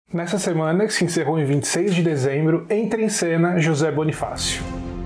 Nessa semana, que se encerrou em 26 de dezembro, entra em cena José Bonifácio.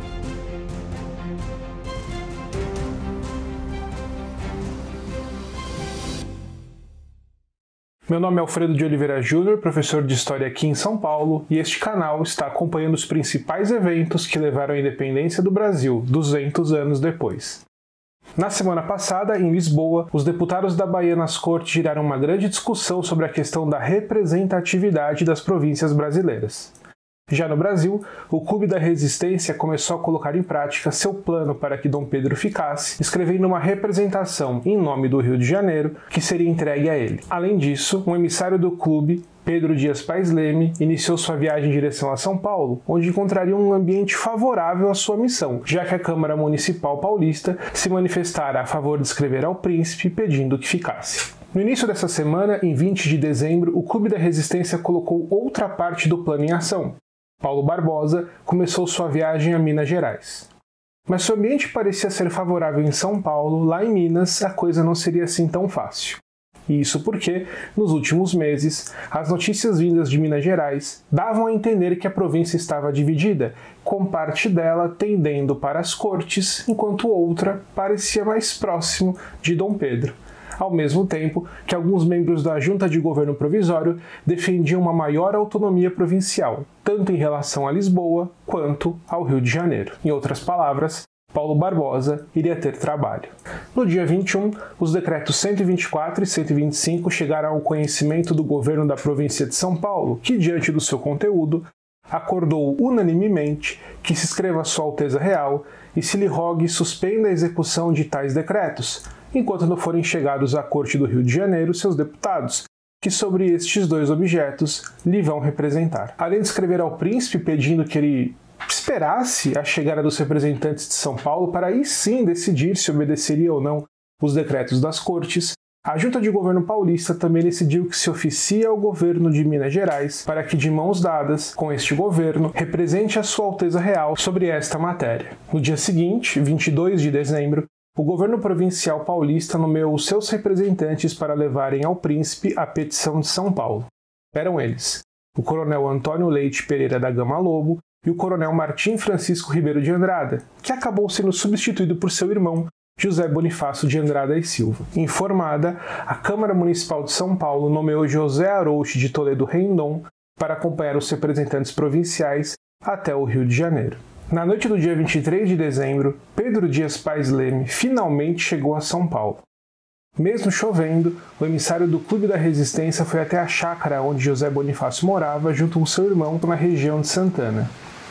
Meu nome é Alfredo de Oliveira Júnior, professor de História aqui em São Paulo, e este canal está acompanhando os principais eventos que levaram à independência do Brasil 200 anos depois. Na semana passada, em Lisboa, os deputados da Bahia nas Cortes geraram uma grande discussão sobre a questão da representatividade das províncias brasileiras. Já no Brasil, o Clube da Resistência começou a colocar em prática seu plano para que Dom Pedro ficasse, escrevendo uma representação em nome do Rio de Janeiro que seria entregue a ele. Além disso, um emissário do clube, Pedro Dias Pais Leme, iniciou sua viagem em direção a São Paulo, onde encontraria um ambiente favorável à sua missão, já que a Câmara Municipal Paulista se manifestara a favor de escrever ao príncipe pedindo que ficasse. No início dessa semana, em 20 de dezembro, o Clube da Resistência colocou outra parte do plano em ação. Paulo Barbosa começou sua viagem a Minas Gerais. Mas se o ambiente parecia ser favorável em São Paulo, lá em Minas a coisa não seria assim tão fácil. E isso porque, nos últimos meses, as notícias vindas de Minas Gerais davam a entender que a província estava dividida, com parte dela tendendo para as cortes, enquanto outra parecia mais próximo de Dom Pedro. Ao mesmo tempo que alguns membros da Junta de Governo Provisório defendiam uma maior autonomia provincial, tanto em relação a Lisboa quanto ao Rio de Janeiro. Em outras palavras, Paulo Barbosa iria ter trabalho. No dia 21, os decretos 124 e 125 chegaram ao conhecimento do governo da província de São Paulo, que, diante do seu conteúdo, acordou unanimemente que se escreva Sua Alteza Real e se lhe rogue suspenda a execução de tais decretos, enquanto não forem chegados à Corte do Rio de Janeiro seus deputados, que sobre estes dois objetos lhe vão representar. Além de escrever ao príncipe pedindo que ele esperasse a chegada dos representantes de São Paulo para aí sim decidir se obedeceria ou não os decretos das cortes, a Junta de Governo Paulista também decidiu que se oficia ao governo de Minas Gerais para que, de mãos dadas com este governo, represente a Sua Alteza Real sobre esta matéria. No dia seguinte, 22 de dezembro, o governo provincial paulista nomeou os seus representantes para levarem ao príncipe a petição de São Paulo. Eram eles o coronel Antônio Leite Pereira da Gama Lobo e o coronel Martim Francisco Ribeiro de Andrada, que acabou sendo substituído por seu irmão, José Bonifácio de Andrada e Silva. Informada, a Câmara Municipal de São Paulo nomeou José Arouche de Toledo Rendon para acompanhar os representantes provinciais até o Rio de Janeiro. Na noite do dia 23 de dezembro, Pedro Dias Pais Leme finalmente chegou a São Paulo. Mesmo chovendo, o emissário do Clube da Resistência foi até a chácara onde José Bonifácio morava junto com seu irmão na região de Santana.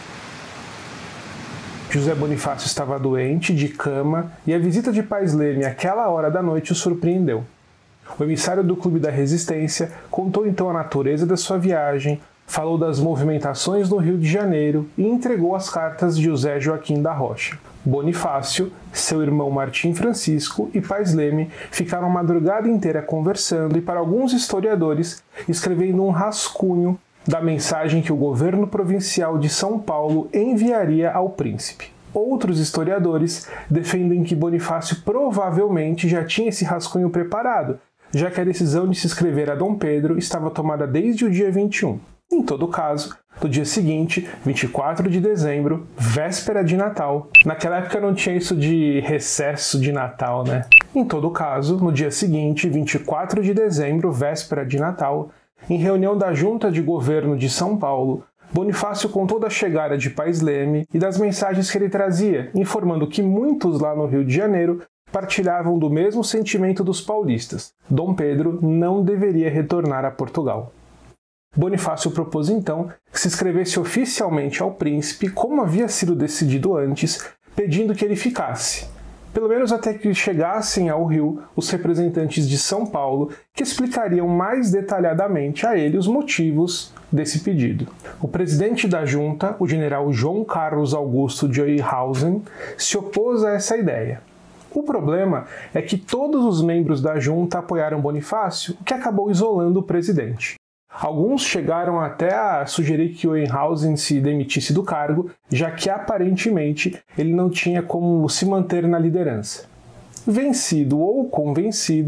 José Bonifácio estava doente, de cama, e a visita de Pais Leme àquela hora da noite o surpreendeu. O emissário do Clube da Resistência contou então a natureza da sua viagem, falou das movimentações no Rio de Janeiro e entregou as cartas de José Joaquim da Rocha. Bonifácio, seu irmão Martim Francisco e Pais Leme ficaram a madrugada inteira conversando e, para alguns historiadores, escrevendo um rascunho da mensagem que o governo provincial de São Paulo enviaria ao príncipe. Outros historiadores defendem que Bonifácio provavelmente já tinha esse rascunho preparado, já que a decisão de se escrever a Dom Pedro estava tomada desde o dia 21. Em todo caso, no dia seguinte, 24 de dezembro, véspera de Natal, naquela época não tinha isso de recesso de Natal, né? Em todo caso, no dia seguinte, 24 de dezembro, véspera de Natal, em reunião da Junta de Governo de São Paulo, Bonifácio contou da chegada de Pais Leme e das mensagens que ele trazia, informando que muitos lá no Rio de Janeiro partilhavam do mesmo sentimento dos paulistas. Dom Pedro não deveria retornar a Portugal. Bonifácio propôs então que se escrevesse oficialmente ao príncipe, como havia sido decidido antes, pedindo que ele ficasse, pelo menos até que chegassem ao Rio os representantes de São Paulo, que explicariam mais detalhadamente a ele os motivos desse pedido. O presidente da junta, o general João Carlos Augusto de Oeynhausen, se opôs a essa ideia. O problema é que todos os membros da junta apoiaram Bonifácio, o que acabou isolando o presidente. Alguns chegaram até a sugerir que Oeynhausen se demitisse do cargo, já que aparentemente ele não tinha como se manter na liderança. Vencido ou convencido,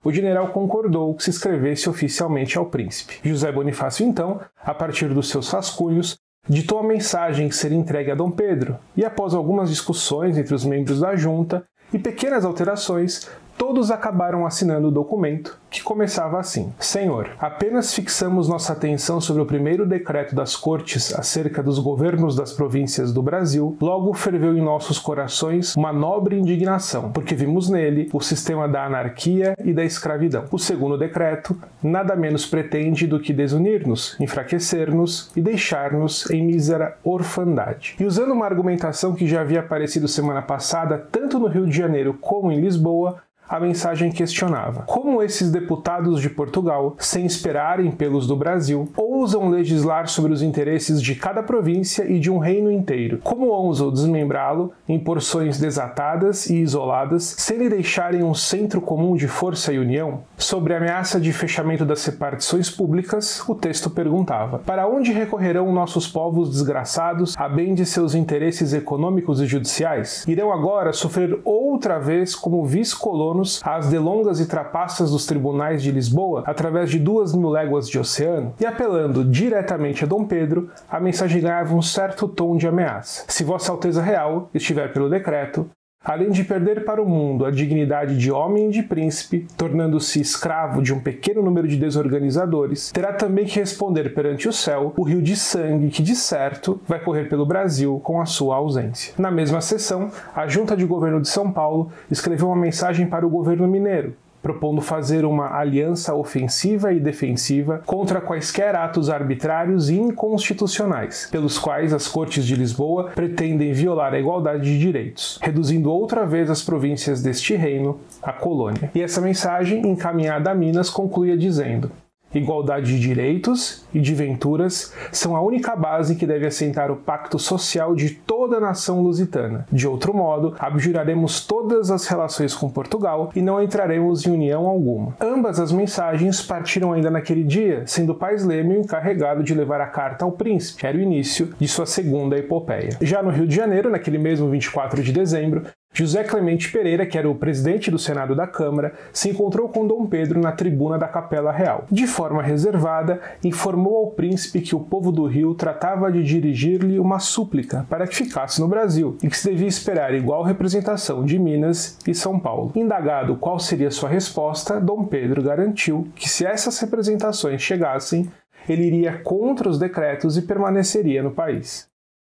o general concordou que se escrevesse oficialmente ao príncipe. José Bonifácio, então, a partir dos seus rascunhos, ditou a mensagem que seria entregue a Dom Pedro, e após algumas discussões entre os membros da junta e pequenas alterações, todos acabaram assinando o documento, que começava assim: Senhor, apenas fixamos nossa atenção sobre o primeiro decreto das Cortes acerca dos governos das províncias do Brasil, logo ferveu em nossos corações uma nobre indignação, porque vimos nele o sistema da anarquia e da escravidão. O segundo decreto nada menos pretende do que desunir-nos, enfraquecer-nos e deixar-nos em mísera orfandade. E usando uma argumentação que já havia aparecido semana passada, tanto no Rio de Janeiro como em Lisboa, a mensagem questionava: como esses deputados de Portugal, sem esperarem pelos do Brasil, ousam legislar sobre os interesses de cada província e de um reino inteiro? Como ousam desmembrá-lo em porções desatadas e isoladas, sem lhe deixarem um centro comum de força e união? Sobre a ameaça de fechamento das repartições públicas, o texto perguntava: para onde recorrerão nossos povos desgraçados a bem de seus interesses econômicos e judiciais? Irão agora sofrer outra vez como vice-colonos às delongas e trapaças dos tribunais de Lisboa, através de 2.000 léguas de oceano? E apelando diretamente a Dom Pedro, a mensagem ganhava um certo tom de ameaça. Se Vossa Alteza Real estiver pelo decreto, além de perder para o mundo a dignidade de homem e de príncipe, tornando-se escravo de um pequeno número de desorganizadores, terá também que responder perante o céu o rio de sangue que, de certo, vai correr pelo Brasil com a sua ausência. Na mesma sessão, a Junta de Governo de São Paulo escreveu uma mensagem para o governo mineiro, propondo fazer uma aliança ofensiva e defensiva contra quaisquer atos arbitrários e inconstitucionais, pelos quais as Cortes de Lisboa pretendem violar a igualdade de direitos, reduzindo outra vez as províncias deste reino à colônia. E essa mensagem, encaminhada a Minas, concluía dizendo: igualdade de direitos e de venturas são a única base que deve assentar o pacto social de toda a nação lusitana. De outro modo, abjuraremos todas as relações com Portugal e não entraremos em união alguma. Ambas as mensagens partiram ainda naquele dia, sendo Pais Leme o encarregado de levar a carta ao príncipe. Era o início de sua segunda epopeia. Já no Rio de Janeiro, naquele mesmo 24 de dezembro, José Clemente Pereira, que era o presidente do Senado da Câmara, se encontrou com Dom Pedro na tribuna da Capela Real. De forma reservada, informou ao príncipe que o povo do Rio tratava de dirigir-lhe uma súplica para que ficasse no Brasil e que se devia esperar igual representação de Minas e São Paulo. Indagado qual seria sua resposta, Dom Pedro garantiu que, se essas representações chegassem, ele iria contra os decretos e permaneceria no país.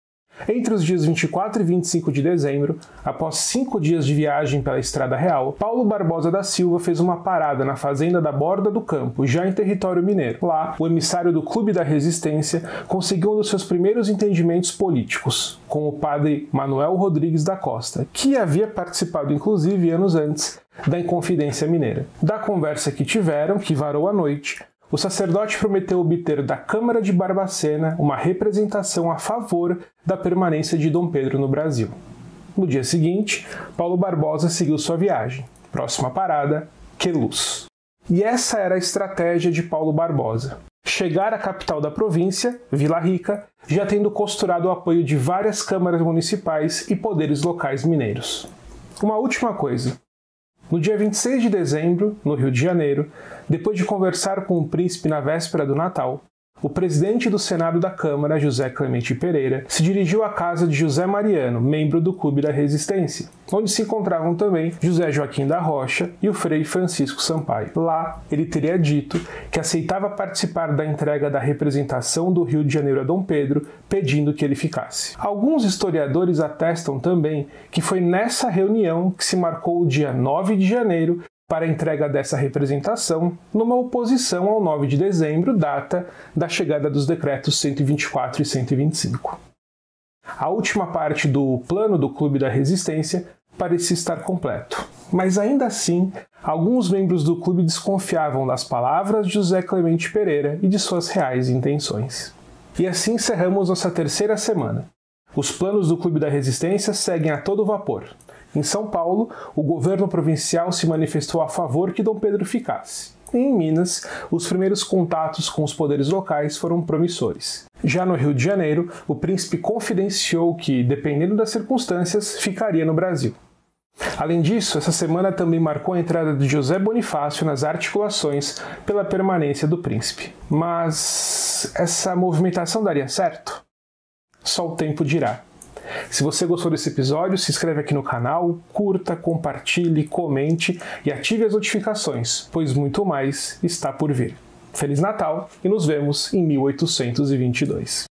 Entre os dias 24 e 25 de dezembro, após 5 dias de viagem pela Estrada Real, Paulo Barbosa da Silva fez uma parada na fazenda da Borda do Campo, já em território mineiro. Lá, o emissário do Clube da Resistência conseguiu um dos seus primeiros entendimentos políticos, com o padre Manuel Rodrigues da Costa, que havia participado inclusive anos antes da Inconfidência Mineira. Da conversa que tiveram, que varou a noite, o sacerdote prometeu obter da Câmara de Barbacena uma representação a favor da permanência de Dom Pedro no Brasil. No dia seguinte, Paulo Barbosa seguiu sua viagem. Próxima parada, Queluz. E essa era a estratégia de Paulo Barbosa: chegar à capital da província, Vila Rica, já tendo costurado o apoio de várias câmaras municipais e poderes locais mineiros. Uma última coisa. No dia 26 de dezembro, no Rio de Janeiro, depois de conversar com o príncipe na véspera do Natal, o presidente do Senado da Câmara, José Clemente Pereira, se dirigiu à casa de José Mariano, membro do Clube da Resistência, onde se encontravam também José Joaquim da Rocha e o Frei Francisco Sampaio. Lá, ele teria dito que aceitava participar da entrega da representação do Rio de Janeiro a Dom Pedro, pedindo que ele ficasse. Alguns historiadores atestam também que foi nessa reunião que se marcou o dia 9 de janeiro para a entrega dessa representação, numa oposição ao 9 de dezembro, data da chegada dos decretos 124 e 125. A última parte do plano do Clube da Resistência parecia estar completo, mas ainda assim, alguns membros do clube desconfiavam das palavras de José Clemente Pereira e de suas reais intenções. E assim encerramos nossa terceira semana. Os planos do Clube da Resistência seguem a todo vapor. Em São Paulo, o governo provincial se manifestou a favor que Dom Pedro ficasse. E em Minas, os primeiros contatos com os poderes locais foram promissores. Já no Rio de Janeiro, o príncipe confidenciou que, dependendo das circunstâncias, ficaria no Brasil. Além disso, essa semana também marcou a entrada de José Bonifácio nas articulações pela permanência do príncipe. Mas essa movimentação daria certo? Só o tempo dirá. Se você gostou desse episódio, se inscreve aqui no canal, curta, compartilhe, comente e ative as notificações, pois muito mais está por vir. Feliz Natal e nos vemos em 1822.